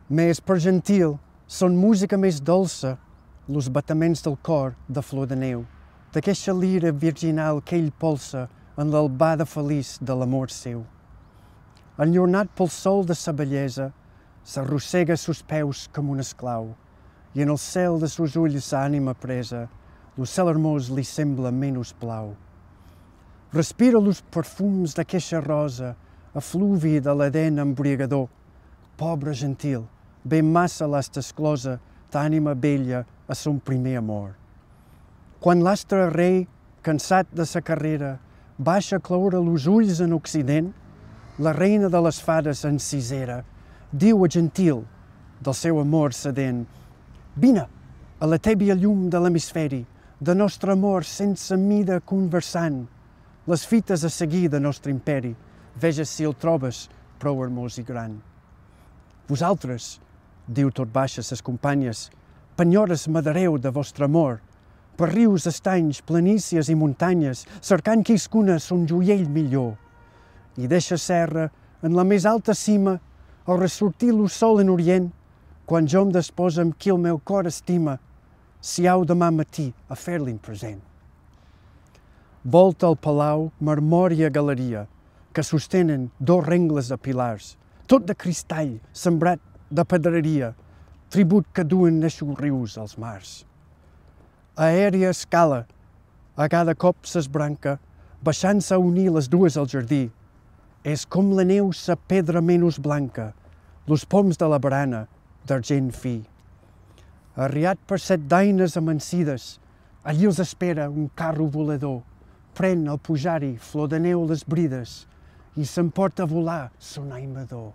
Més per gentil, son música més dolça, los bataments del cor de flor de neu, d'aqueixa lira virginal que ell polsa en l'albada feliç de l'amor seu. Enllornat pel sol de sa bellesa, s'arrossega sus peus com un esclau, i en el cel de sus ulls sa ànima presa, lo cel hermós li sembla menys blau. Respira los perfums d'aqueixa rosa, efluvi de l'Edén embriagador. Pobre gentil, ben massa l'has exclosa, t'ànima bella a son primer amor. Quan l'astre rei, cansat de sa carrera, baixa a cloure los ulls en Occident, la reina de les fades encisera diu a gentil, del seu amor sedent: «Vine a la tèbia llum de l'hemisferi, de nostre amor sense mida conversant, les fites a seguir de nostre imperi, veja si el trobes prou hermós i gran. Vosaltres, diu tot baixa ses companyes, penyores m'adareu de vostre amor, per rius, estanys, planícies i muntanyes, cercant quiscuna son joiell millor. I deixa serra, en la més alta cima, al ressortir lo sol en orient, quan jo em desposa amb qui el meu cor estima, si au demà matí a fer-li'n present. Volta el palau marmòria galeria, que sostenen dos rengles de pilars, tot de cristall sembrat de pedreria, tribut que duen eixos rius als mars. Aèria escala, a cada cop s'esbranca, baixant-se a unir les dues al jardí. És com la neu sa pedra menys blanca, los poms de la barana d'argent fi. Arriat per 7 daines amancides, allí els espera un carro volador, pren al pujar-hi flor de neu les brides i s'emporta a volar son aimador.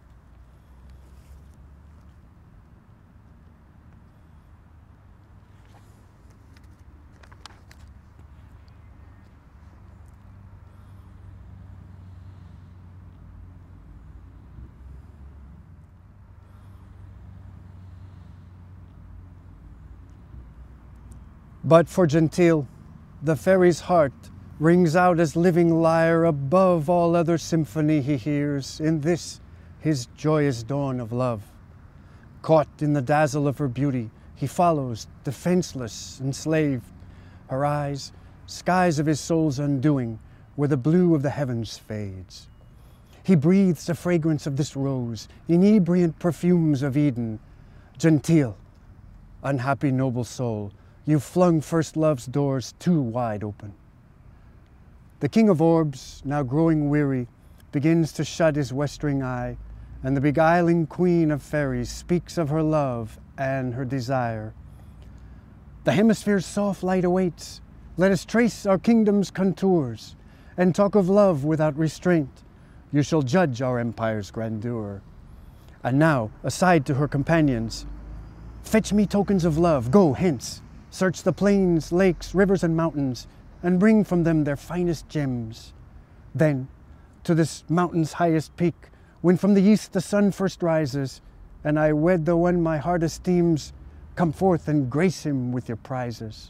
But for Gentil, the fairy's heart rings out as living lyre above all other symphony he hears in this, his joyous dawn of love. Caught in the dazzle of her beauty, he follows, defenseless, enslaved. Her eyes, skies of his soul's undoing, where the blue of the heavens fades. He breathes the fragrance of this rose, inebriant perfumes of Eden. Gentil, unhappy noble soul, you've flung first love's doors too wide open. The king of orbs, now growing weary, begins to shut his westering eye, and the beguiling queen of fairies speaks of her love and her desire. The hemisphere's soft light awaits. Let us trace our kingdom's contours, and talk of love without restraint. You shall judge our empire's grandeur. And now, aside to her companions, fetch me tokens of love, go hence. Search the plains, lakes, rivers, and mountains, and bring from them their finest gems. Then, to this mountain's highest peak, when from the east the sun first rises, and I wed the one my heart esteems, come forth and grace him with your prizes.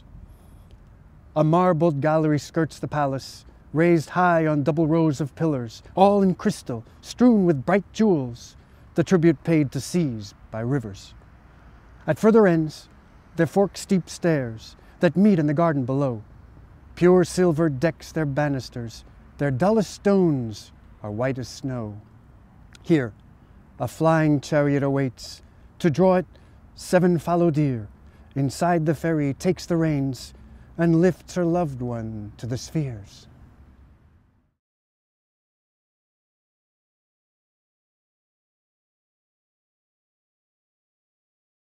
A marbled gallery skirts the palace, raised high on double rows of pillars, all in crystal, strewn with bright jewels, the tribute paid to seas by rivers. At further ends, there fork steep stairs that meet in the garden below. Pure silver decks their banisters, their dullest stones are white as snow. Here, a flying chariot awaits. To draw it, 7 fallow deer. Inside the fairy takes the reins and lifts her loved one to the spheres.